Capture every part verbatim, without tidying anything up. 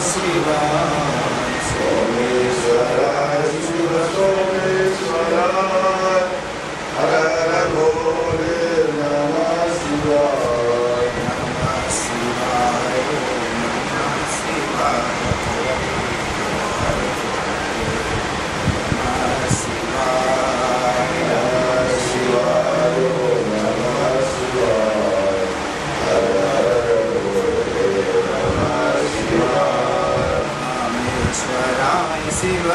शिवाय सोमेश्वराय शिव सोमेश्वराय हर हर भोले नमः शिवाय नमः शिवाय नमः शिवाय नमः शिवाय नमः शिवाय नमः शिवाय हर हर भोले नमः शिवाय रामेश्वराय शिव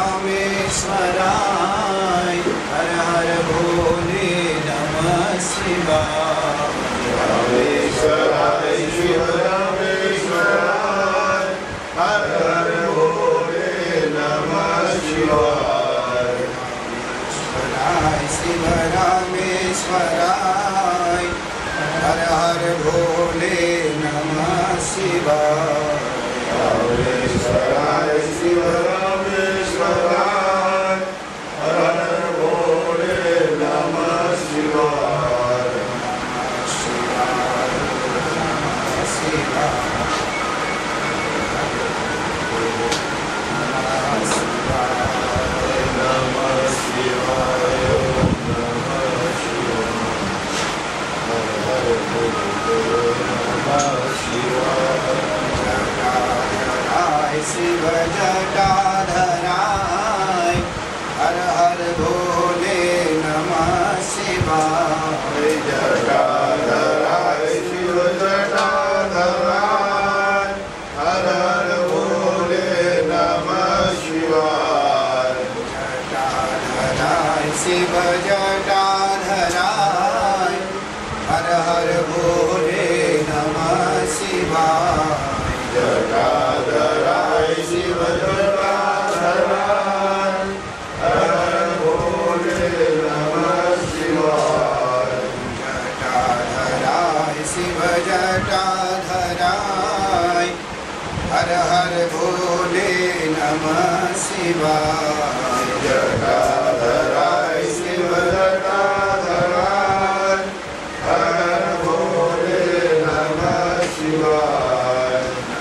रामेश्वराय हर हर भोले नमः शिवाय रामेश्वराय शिव रामेश्वराय हर हर भोले नमः शिवाय रामेश्वराय शिव रामेश्वराय हर हर भोले नमः शिवाय रामेश्वराय शिव रामेश्वराय हर हर भोले नमः शिवाय नमः शिवाय नमः शिवाय नमः शिवाय हर हर भोले नमः शिवाय शिव जटाधराय हर हर भोले नमः शिवाय जटाधराय शिव जटाधराय हर हर भोले नमः शिवाय जटाधराय शिव जटाधराय हर हर भोले नमः शिवाय जटाधराय शिव जटाधराय हर हर भोले नमः शिवाय जटाधराय शिव जटाधराय हर हर भोले नमः शिवाय जटाधराय शिव जटाधराय हर हर भोले नमः शिवाय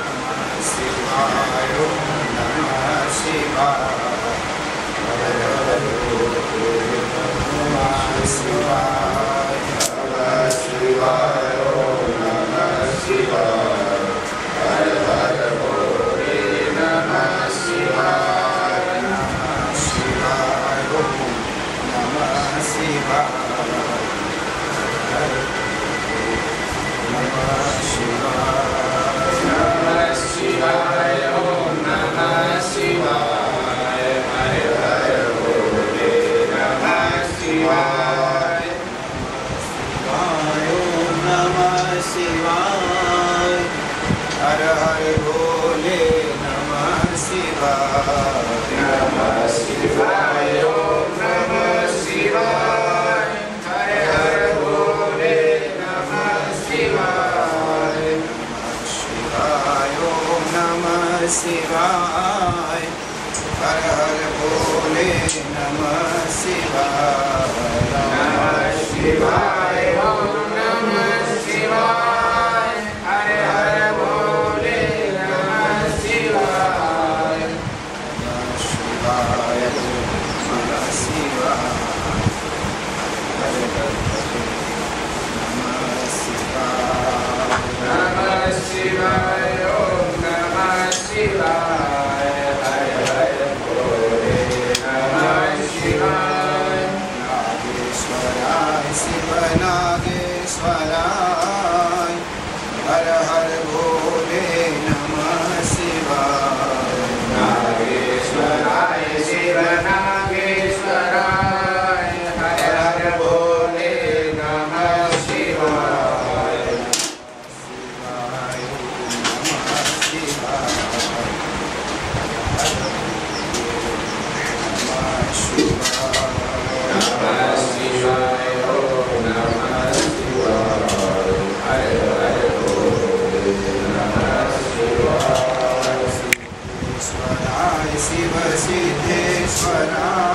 शिवाय नमः शिवाय हर हर भोले नमः शिवाय नमः शिवाय नमः शिवाय हर हर भोले नमः शिवाय नमः शिवाय नमः शिवाय नमः शिवाय नमः शिवाय ओम नमः शिवाय हर हर भोले नमः शिवाय शिवाय ओम नमः शिवाय हर हर भोले नमः शिवाय नमः शिवाय ओम नमः शिवाय हर हर भोले नमः शिवाय शिवाय ओम नमः शिवाय हर हर भोले नमः शिवाय नमः शिवाय ओम नमः शिवाय हर हर भोले नमः शिवाय नमः शिवाय नमः शिवाय हर हर नमः शिवाय नमः शिवाय ओम नमः शिवाय हर हर भोले नमः शिवाय नागेश्वराय शिव नागेश्वराय हर हर भोले नमः शिवाय नागेश्वराय शिव नागेश्वराय हर हर भोले नमः शिवाय शिवाय नमः शिवाय नमः शिवाय ओम नमः शिवाय हर हर भोले नमः शिवाय सिद्धेश्वराय शिव सिद्धेश्वराय